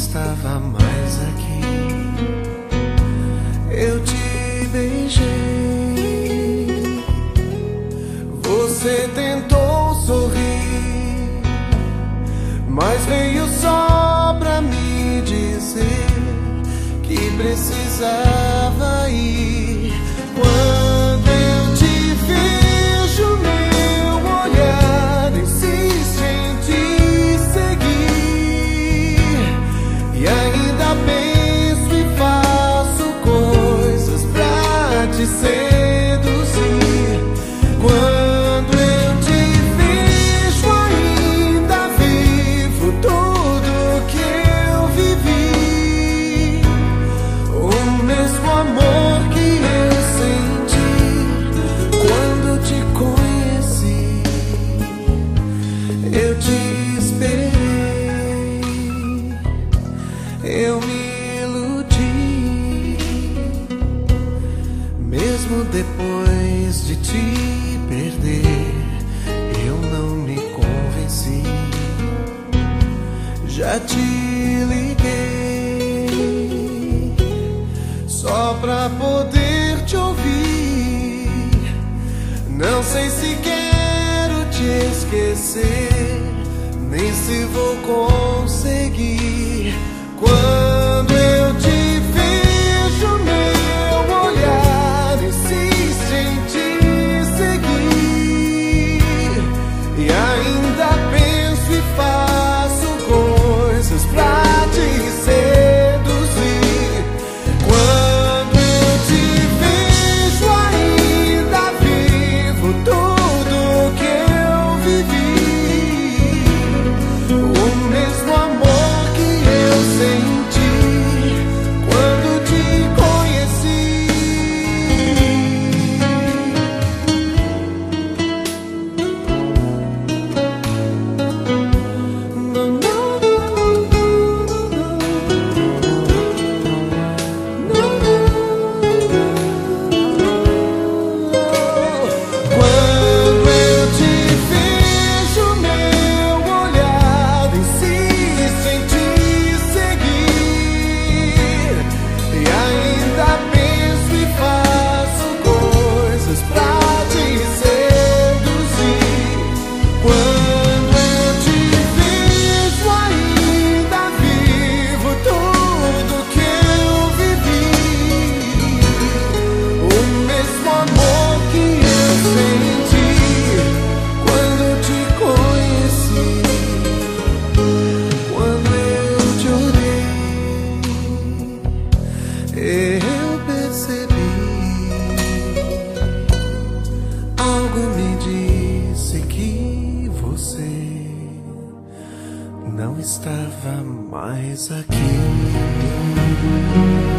estava mais aqui. Eu te beijei, você tentou sorrir, mas veio só pra me dizer que precisava ir. Quando eu te vejo, meu olhar insiste em te seguir, e ainda penso e faço coisas pra te seduzir. Quando eu te vejo, ainda vivo tudo que eu vivi, o mesmo amor que eu senti quando te conheci. Eu te esperei, eu me iludi, mesmo depois de te perder, eu não me convenci. Já te liguei só pra poder te ouvir. Não sei se quero te esquecer, nem se vou conseguir. Quando eu te vejo, meu olhar insiste em te seguir, e ainda penso e faço coisas pra te seduzir. Quando eu te vejo, ainda vivo tudo que eu vivi, o mesmo amor que eu senti quando te conheci. Quando eu te vejo, meu olhar insiste em te seguir, e ainda penso e faço coisas pra te seduzir. Quando eu te vejo, ainda vivo tudo que eu vivi, o mesmo amor que eu senti quando te conheci. Quando eu te olhei, eu percebi, algo me disse que você não estava mais aqui.